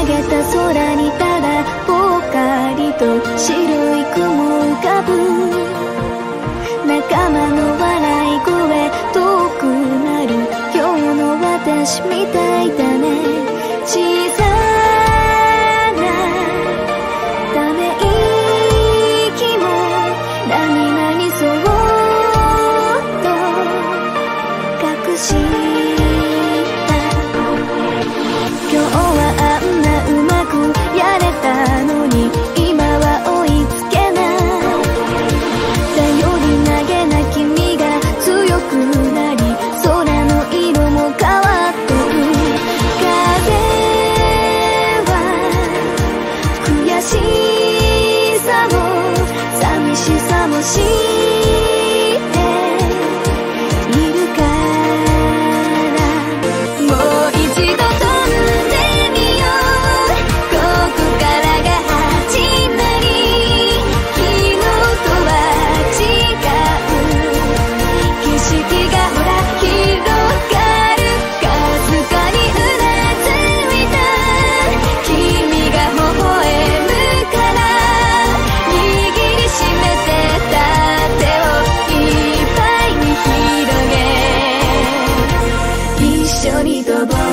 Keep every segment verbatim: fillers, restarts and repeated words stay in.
げた空にただぽっかりと白い雲浮かぶ。仲間の笑い声遠くなる。今日の私みたいだね。小さなため息も何々そっと隠した今日はあんなうまくやれたのに今は追いつけない頼り投げな君が強くなり空の色も変わってく風は悔しさも寂しさも知っているからもう一度飛んでみようここからが始まり昨日とは違う景色がほら広がるかすかにうなずいた君が微笑むから握りしめてた手をいっぱいに広げ一緒に飛ぼう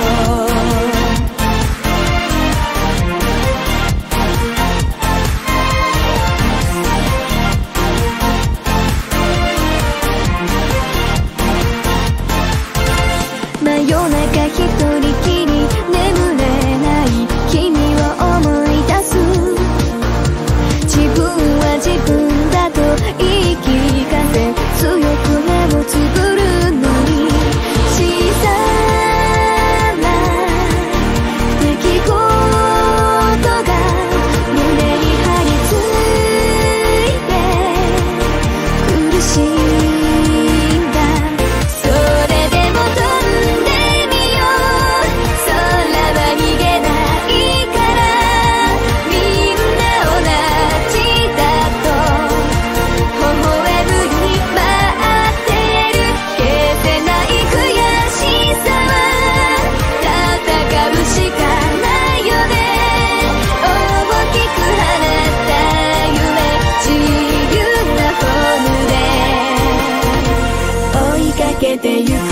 真夜中一人きり眠れない君を思い出す自分は自分だと言い聞かせ強く目をつぶるのに小さな出来事が胸に張り付いて苦しいんだそれでも飛んでみよう空は逃げないからみんな同じだと微笑むに待ってる消せない悔しさは戦うしかないよね大きく放った夢自由なフォームで追いかけてゆく